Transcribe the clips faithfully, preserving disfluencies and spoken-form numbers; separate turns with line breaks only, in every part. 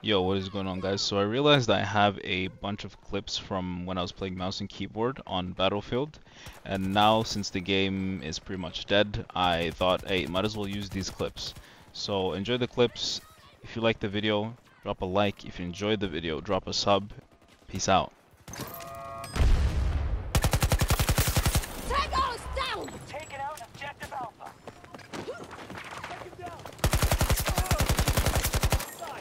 Yo, what is going on, guys? So I realized I have a bunch of clips from when I was playing mouse and keyboard on Battlefield, and now since the game is pretty much dead, I thought, hey, might as well use these clips. So enjoy the clips. If you like the video, drop a like. If you enjoyed the video, drop a sub. Peace out.
Tango's down!
Taking out objective Alpha. Take him down. Side.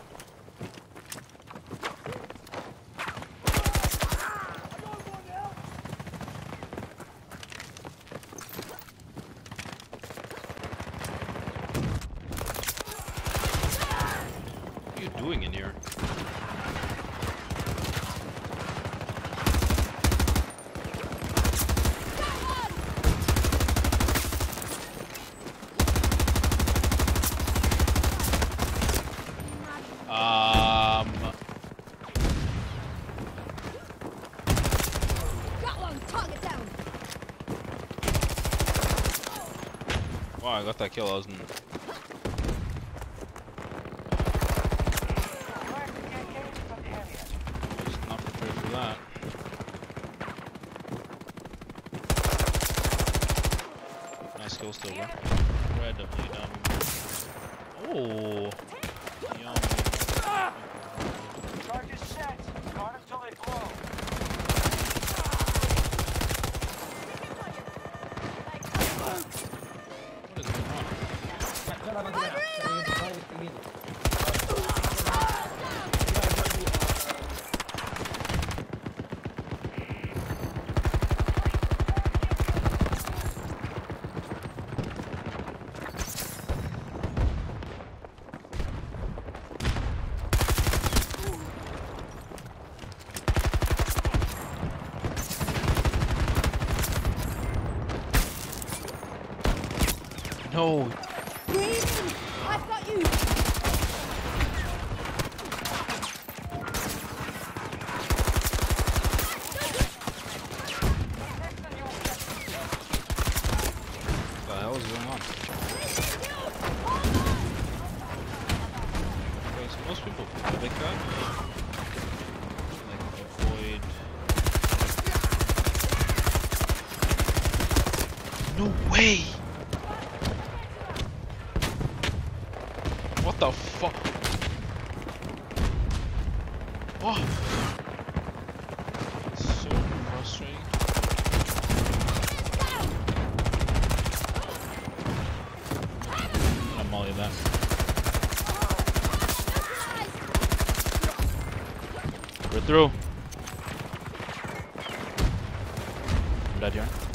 I got one now.
What are you doing in here? Um.
Got one! Target down!
Wow, I got that kill. I was in.
Trying to get engaged from the area.
Was not prepared for that. Nice kill still, bro. Incredibly dumb. Oh. Yum.
Charges set. Guard until they blow.
What is going on? No.
Green! I've got you!
What the hell is going on? Okay, so most people like that. Like avoid. No way! What the fuck? Oh! So frustrating. I'm molly that. We're through. I'm dead here.